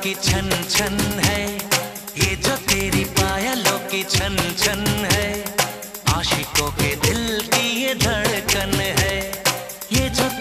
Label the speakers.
Speaker 1: की छन छन है, ये जो तेरी पायलों की छन छन है, आशिकों के दिल